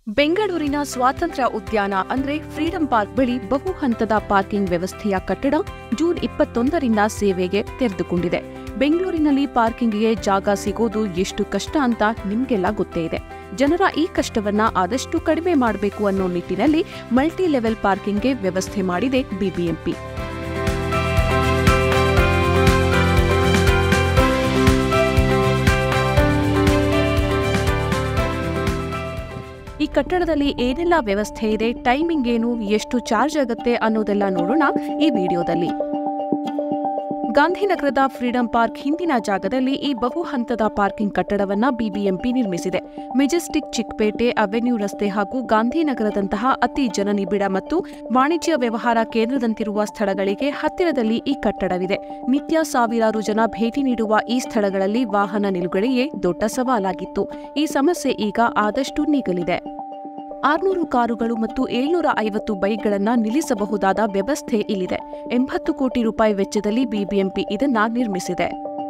ಬೆಂಗಳೂರಿನ ಸ್ವಾತಂತ್ರ್ಯ ಉದ್ಯಾನ ಅಂದ್ರೆ ಫ್ರೀಡಂ ಪಾರ್ಕ್ ಬಳಿ ಬಹು ಹಂತದ ಪಾರ್ಕಿಂಗ್ ವ್ಯವಸ್ಥೆಯ ಕಟ್ಟಡ ಜೂನ್ 21ರಿಂದ ಸೇವೆಗೆ ತೆರೆದುಕೊಂಡಿದೆ. ಬೆಂಗಳೂರಿನಲ್ಲಿ ಪಾರ್ಕಿಂಗ್ಗೆ ಜಾಗ ಸಿಗೋದು ಎಷ್ಟು ಕಷ್ಟ ಅಂತ ನಿಮ್ಗೆಲ್ಲ ಗೊತ್ತೇ ಇದೆ. ಜನರ ಈ ಕಷ್ಟವನ್ನ ಆದಷ್ಟು ಕಡಿಮೆ ಮಾಡಬೇಕು ಅನ್ನೋ ನಿಟ್ಟಿನಲ್ಲಿ ಮಲ್ಟಿ ಲೆವೆಲ್ ಪಾರ್ಕಿಂಗ್ಗೆ ವ್ಯವಸ್ಥೆ ಮಾಡಿದೆ ಬಿಬಿಎಂಪಿ. ಈ ಕಟ್ಟಡದಲ್ಲಿ ಏನೆಲ್ಲ ವ್ಯವಸ್ಥೆ ಇದೆ, ಟೈಮಿಂಗ್ ಏನು, ಎಷ್ಟು ಚಾರ್ಜ್ ಆಗುತ್ತೆ ಅನ್ನೋದೆಲ್ಲ ನೋಡೋಣ ಈ ವಿಡಿಯೋದಲ್ಲಿ. ಗಾಂಧಿನಗರದ ಫ್ರೀಡಂ ಪಾರ್ಕ್ ಹಿಂದಿನ ಜಾಗದಲ್ಲಿ ಈ ಬಹು ಹಂತದ ಪಾರ್ಕಿಂಗ್ ಕಟ್ಟಡವನ್ನ ಬಿಬಿಎಂಪಿ ನಿರ್ಮಿಸಿದೆ. ಮೆಜೆಸ್ಟಿಕ್, ಚಿಕ್ಕಪೇಟೆ, ಅವೆನ್ಯೂ ರಸ್ತೆ ಹಾಗೂ ಗಾಂಧಿನಗರದಂತಹ ಅತಿ ಜನನಿಬಿಡ ಮತ್ತು ವಾಣಿಜ್ಯ ವ್ಯವಹಾರ ಕೇಂದ್ರದಂತಿರುವ ಸ್ಥಳಗಳಿಗೆ ಹತ್ತಿರದಲ್ಲಿ ಈ ಕಟ್ಟಡವಿದೆ. ನಿತ್ಯ ಸಾವಿರಾರು ಜನ ಭೇಟಿ ನೀಡುವ ಈ ಸ್ಥಳಗಳಲ್ಲಿ ವಾಹನ ನಿಲುಗಡೆಯೇ ದೊಡ್ಡ ಸವಾಲಾಗಿತ್ತು. ಈ ಸಮಸ್ಯೆ ಈಗ ಆದಷ್ಟು ನೀಗಲಿದೆ. 600 ಕಾರುಗಳು ಮತ್ತು 750 ಬೈಕ್ಗಳನ್ನು ನಿಲ್ಲಿಸಬಹುದಾದ ವ್ಯವಸ್ಥೆ ಇಲ್ಲಿದೆ. 80 ಕೋಟಿ ರೂಪಾಯಿ ವೆಚ್ಚದಲ್ಲಿ ಬಿಬಿಎಂಪಿ ಇದನ್ನ ನಿರ್ಮಿಸಿದೆ.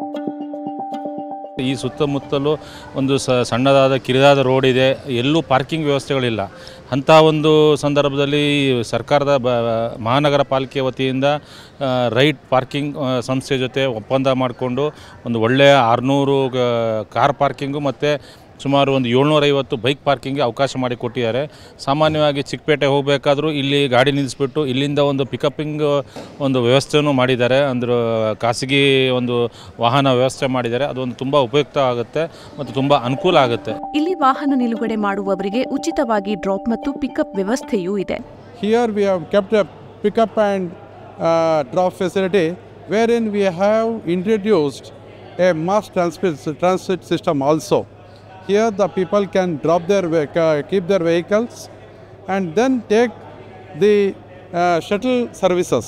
ಈ ಸುತ್ತಮುತ್ತಲೂ ಒಂದು ಸಣ್ಣದಾದ ಕಿರಿದಾದ ರೋಡ್ ಇದೆ, ಎಲ್ಲೂ ಪಾರ್ಕಿಂಗ್ ವ್ಯವಸ್ಥೆಗಳಿಲ್ಲ. ಅಂಥ ಒಂದು ಸಂದರ್ಭದಲ್ಲಿ ಸರ್ಕಾರದ ಮಹಾನಗರ ಪಾಲಿಕೆ ವತಿಯಿಂದ ರೈಟ್ ಪಾರ್ಕಿಂಗ್ ಸಂಸ್ಥೆ ಜೊತೆ ಒಪ್ಪಂದ ಮಾಡಿಕೊಂಡು ಒಂದು ಒಳ್ಳೆಯ 600 ಕಾರ್ ಪಾರ್ಕಿಂಗು ಮತ್ತು ಸುಮಾರು ಒಂದು 750 ಬೈಕ್ ಪಾರ್ಕಿಂಗ್ಗೆ ಅವಕಾಶ ಮಾಡಿಕೊಟ್ಟಿದ್ದಾರೆ. ಸಾಮಾನ್ಯವಾಗಿ ಚಿಕ್ಕಪೇಟೆ ಹೋಗಬೇಕಾದ್ರೂ ಇಲ್ಲಿ ಗಾಡಿ ನಿಲ್ಲಿಸ್ಬಿಟ್ಟು ಇಲ್ಲಿಂದ ಒಂದು ಪಿಕಪ್ಪಿಂಗ್ ಒಂದು ವ್ಯವಸ್ಥೆಯೂ ಮಾಡಿದ್ದಾರೆ. ಅಂದ್ರೆ ಖಾಸಗಿ ಒಂದು ವಾಹನ ವ್ಯವಸ್ಥೆ ಮಾಡಿದ್ದಾರೆ. ಅದೊಂದು ತುಂಬ ಉಪಯುಕ್ತ ಆಗುತ್ತೆ ಮತ್ತು ತುಂಬ ಅನುಕೂಲ ಆಗುತ್ತೆ. ಇಲ್ಲಿ ವಾಹನ ನಿಲುಗಡೆ ಮಾಡುವವರಿಗೆ ಉಚಿತವಾಗಿ ಡ್ರಾಪ್ ಮತ್ತು ಪಿಕಪ್ ವ್ಯವಸ್ಥೆಯೂ ಇದೆ. Here we have kept a pickup and drop facility wherein we have introduced a mass transit system also. Here the people can drop keep their vehicles and then take the shuttle services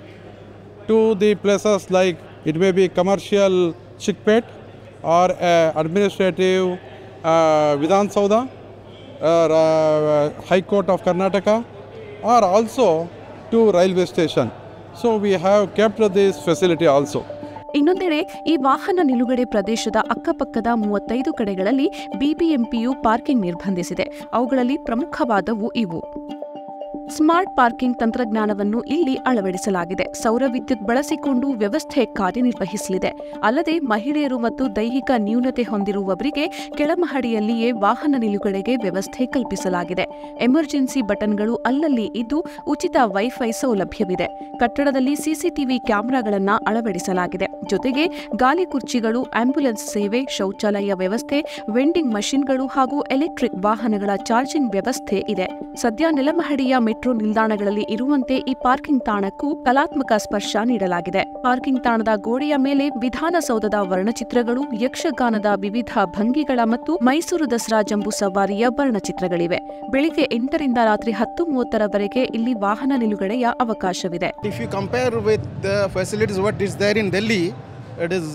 to the places like it may be commercial Chickpet or administrative Vidhan Sauda or High Court of Karnataka or also to railway station. So we have kept this facility also. ಇನ್ನೊಂದೆಡೆ ಈ ವಾಹನ ನಿಲುಗಡೆ ಪ್ರದೇಶದ ಅಕ್ಕಪಕ್ಕದ 35 ಕಡೆಗಳಲ್ಲಿ ಬಿಬಿಎಂಪಿಯು parking ನಿರ್ಬಂಧಿಸಿದೆ. ಅವುಗಳಲ್ಲಿ ಪ್ರಮುಖವಾದವು ಇವು. ಸ್ಮಾರ್ಟ್ ಪಾರ್ಕಿಂಗ್ ತಂತ್ರಜ್ಞಾನವನ್ನು ಇಲ್ಲಿ ಅಳವಡಿಸಲಾಗಿದೆ. ಸೌರ ವಿದ್ಯುತ್ ಬಳಸಿಕೊಂಡು ವ್ಯವಸ್ಥೆ ಕಾರ್ಯನಿರ್ವಹಿಸಲಿದೆ. ಅಲ್ಲದೆ ಮಹಿಳೆಯರು ಮತ್ತು ದೈಹಿಕ ನ್ಯೂನತೆ ಹೊಂದಿರುವವರಿಗೆ ಕೆಳಮಹಡಿಯಲ್ಲಿಯೇ ವಾಹನ ನಿಲುಗಡೆಗೆ ವ್ಯವಸ್ಥೆ ಕಲ್ಪಿಸಲಾಗಿದೆ. ಎಮರ್ಜೆನ್ಸಿ ಬಟನ್ಗಳು ಅಲ್ಲಲ್ಲಿ ಇದ್ದು ಉಚಿತ ವೈಫೈ ಸೌಲಭ್ಯವಿದೆ. ಕಟ್ಟಡದಲ್ಲಿ ಸಿಸಿಟಿವಿ ಕ್ಯಾಮೆರಾಗಳನ್ನು ಅಳವಡಿಸಲಾಗಿದೆ. ಜೊತೆಗೆ ಗಾಲಿ ಕುರ್ಚಿಗಳು, ಆಂಬ್ಯುಲೆನ್ಸ್ ಸೇವೆ, ಶೌಚಾಲಯ ವ್ಯವಸ್ಥೆ, ವೆಂಡಿಂಗ್ ಮಷಿನ್ಗಳು ಹಾಗೂ ಎಲೆಕ್ಟ್ರಿಕ್ ವಾಹನಗಳ ಚಾರ್ಜಿಂಗ್ ವ್ಯವಸ್ಥೆ ಇದೆ. ಸದ್ಯ ನೆಲಮಹಡಿಯ ಮೆಟ್ರೋ ನಿಲ್ದಾಣಗಳಲ್ಲಿ ಇರುವಂತೆ ಈ ಪಾರ್ಕಿಂಗ್ ತಾಣಕ್ಕೂ ಕಲಾತ್ಮಕ ಸ್ಪರ್ಶ ನೀಡಲಾಗಿದೆ. ಪಾರ್ಕಿಂಗ್ ತಾಣದ ಗೋಡೆಯ ಮೇಲೆ ವಿಧಾನಸೌಧದ ವರ್ಣಚಿತ್ರಗಳು, ಯಕ್ಷಗಾನದ ವಿವಿಧ ಭಂಗಿಗಳ ಮತ್ತು ಮೈಸೂರು ದಸರಾ ಜಂಬೂ ಸವಾರಿಯ ವರ್ಣಚಿತ್ರಗಳಿವೆ. ಬೆಳಿಗ್ಗೆ 8ರಿಂದ ರಾತ್ರಿ 10:30ರವರೆಗೆ ಇಲ್ಲಿ ವಾಹನ ನಿಲುಗಡೆಯ ಅವಕಾಶವಿದೆ. If you compare with the facilities what is there in Delhi, it is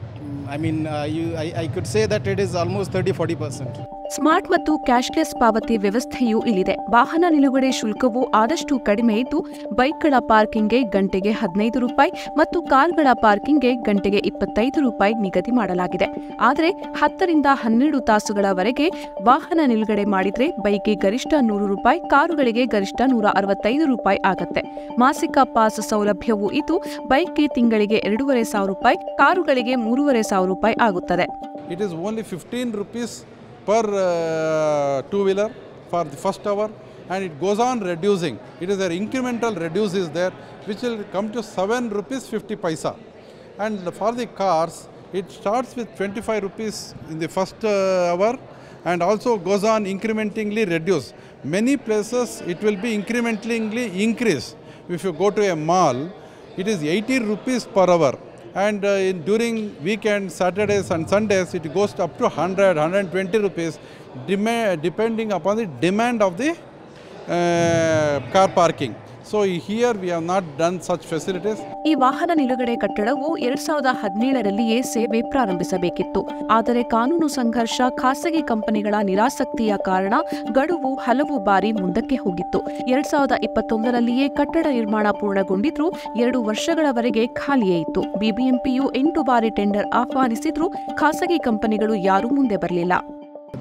I could say that it is almost 30-40%. Smart ಮತ್ತು ಕ್ಯಾಶ್ಲೆಸ್ ಪಾವತಿ ವ್ಯವಸ್ಥೆಯೂ ಇಲ್ಲಿದೆ. ವಾಹನ ನಿಲುಗಡೆ ಶುಲ್ಕವು ಆದಷ್ಟು ಕಡಿಮೆ ಇದ್ದು ಬೈಕ್ಗಳ ಪಾರ್ಕಿಂಗ್ಗೆ ಗಂಟೆಗೆ 15 ರೂಪಾಯಿ ಮತ್ತು ಕಾರ್ಗಳ ಪಾರ್ಕಿಂಗ್ಗೆ ಗಂಟೆಗೆ 25 ರೂಪಾಯಿ ನಿಗದಿ ಮಾಡಲಾಗಿದೆ. ಆದರೆ 10ರಿಂದ 12 ತಾಸುಗಳವರೆಗೆ ವಾಹನ ನಿಲುಗಡೆ ಮಾಡಿದ್ರೆ ಬೈಕ್ಗೆ ಗರಿಷ್ಠ 100 ರೂಪಾಯಿ, ಕಾರುಗಳಿಗೆ ಗರಿಷ್ಠ 165 ರೂಪಾಯಿ ಆಗತ್ತೆ. ಮಾಸಿಕ ಪಾಸ್ ಸೌಲಭ್ಯವೂ ಇದ್ದು ಬೈಕ್ಗೆ ತಿಂಗಳಿಗೆ 2,500 ರೂಪಾಯಿ, ಕಾರುಗಳಿಗೆ 3,500 ರೂಪಾಯಿ ಆಗುತ್ತದೆ. It is only 15 rupees per two-wheeler for the first hour, and it goes on reducing. It is an incremental reduce is there, which will come to 7 rupees 50 paisa. And for the cars, it starts with 25 rupees in the first hour, and also goes on incrementally reduce. Many places it will be incrementally increase. If you go to a mall, it is 80 rupees per hour. And during weekends, Saturdays and Sundays, it goes up to 100-120 rupees, depending upon the demand of the car parking. So here we have not done such facilities. ಈ ವಾಹನ ನಿಲುಗಡೆ ಕಟ್ಟಡವು 2017ರಲ್ಲಿಯೇ ಸೇವೆ ಪ್ರಾರಂಭಿಸಬೇಕಿತ್ತು. ಆದರೆ ಕಾನೂನು ಸಂಘರ್ಷ, ಖಾಸಗಿ ಕಂಪನಿಗಳ ನಿರಾಸಕ್ತಿಯ ಕಾರಣ ಗಡುವು ಹಲವು ಬಾರಿ ಮುಂದಕ್ಕೆ ಹೋಗಿತ್ತು. 2021ರಲ್ಲಿಯೇ ಕಟ್ಟಡ ನಿರ್ಮಾಣ ಪೂರ್ಣಗೊಂಡಿದ್ರೂ 2 ವರ್ಷಗಳವರೆಗೆ ಖಾಲಿಯೇ ಇತ್ತು. ಬಿಬಿಎಂಪಿಯು 8 ಬಾರಿ ಟೆಂಡರ್ ಆಹ್ವಾನಿಸಿದ್ರೂ ಖಾಸಗಿ ಕಂಪನಿಗಳು ಯಾರೂ ಮುಂದೆ ಬರಲಿಲ್ಲ.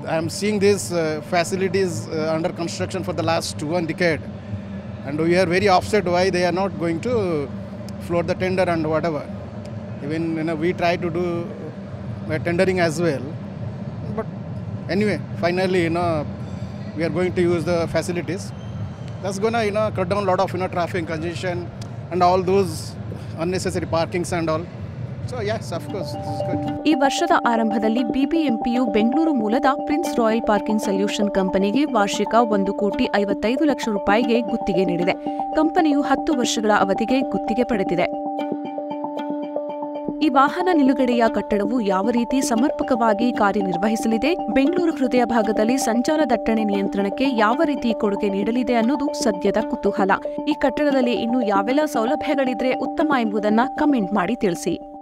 I am seeing these facilities under construction for the last 1 decade, and we are very upset why they are not going to float the tender and whatever. Even we try to do tendering as well, but anyway, finally we are going to use the facilities. That's gonna cut down a lot of traffic congestion and all those unnecessary parkings and all. So yes, of course, this is good. ಈ ವರ್ಷದ ಆರಂಭದಲ್ಲಿ ಬಿಬಿಎಂಪಿಯು ಬೆಂಗಳೂರು ಮೂಲದ prince royal parking solution ಕಂಪನಿಗೆ ವಾರ್ಷಿಕ 1,55,00,000 ರೂಪಾಯಿಗೆ ಗುತ್ತಿಗೆ ನೀಡಿದೆ. ಕಂಪನಿಯು 10 ವರ್ಷಗಳ ಅವಧಿಗೆ ಗುತ್ತಿಗೆ ಪಡೆದಿದೆ. ಈ ವಾಹನ ನಿಲುಗಡೆಯ ಕಟ್ಟಡವು ಯಾವ ರೀತಿ ಸಮರ್ಪಕವಾಗಿ ಕಾರ್ಯನಿರ್ವಹಿಸಲಿದೆ, ಬೆಂಗಳೂರು ಹೃದಯ ಭಾಗದಲ್ಲಿ ಸಂಚಾರ ದಟ್ಟಣೆ ನಿಯಂತ್ರಣಕ್ಕೆ ಯಾವ ರೀತಿ ಕೊಡುಗೆ ನೀಡಲಿದೆ ಅನ್ನೋದು ಸದ್ಯದ ಕುತೂಹಲ. ಈ ಕಟ್ಟಡದಲ್ಲಿ ಇನ್ನು ಯಾವೆಲ್ಲ ಸೌಲಭ್ಯಗಳಿದ್ರೆ ಉತ್ತಮ ಎಂಬುದನ್ನು ಕಮೆಂಟ್ ಮಾಡಿ ತಿಳಿಸಿ.